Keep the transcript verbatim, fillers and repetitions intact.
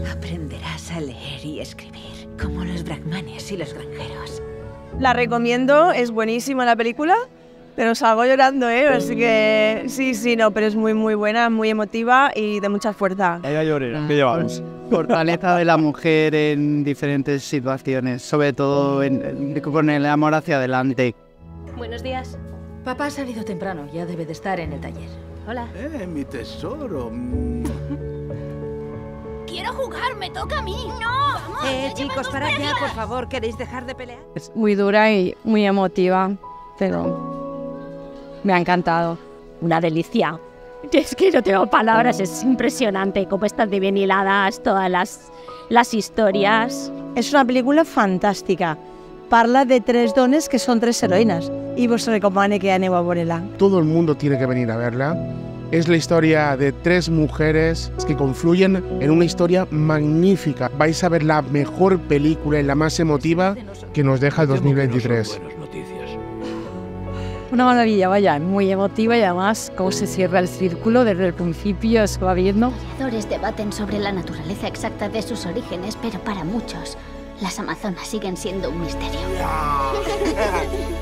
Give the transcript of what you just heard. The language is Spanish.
Aprenderás a leer y escribir, como los brahmanes y los granjeros. La recomiendo, es buenísima la película, pero salgo llorando, ¿eh? Así que sí, sí, no, pero es muy, muy buena, muy emotiva y de mucha fuerza. Ella llorera, ¿qué llevamos? Fortaleza de la mujer en diferentes situaciones, sobre todo en, en, con el amor hacia adelante. Buenos días. Papá ha salido temprano, ya debe de estar en el taller. Hola. Eh, mi tesoro. Quiero jugar, me toca a mí. ¡No! Vamos, Eh, chicos, parad ya, por favor. ¿Queréis dejar de pelear? Es muy dura y muy emotiva, pero me ha encantado. Una delicia. Es que no tengo palabras, es impresionante cómo están de bien hiladas todas las, las historias. Es una película fantàstica. Parla de tres dones que són tres heroïnes i vos recomano que aneu a veure-la. Todo el mundo tiene que venir a verla. Es la historia de tres mujeres que confluyen en una historia magnífica. Vais a ver la mejor película y la más emotiva que nos deja el dos mil veintitrés. Una maravilla, vaya, muy emotiva y además cómo se cierra el círculo desde el principio, se va viendo. Los historiadores debaten sobre la naturaleza exacta de sus orígenes, pero para muchos, las amazonas siguen siendo un misterio.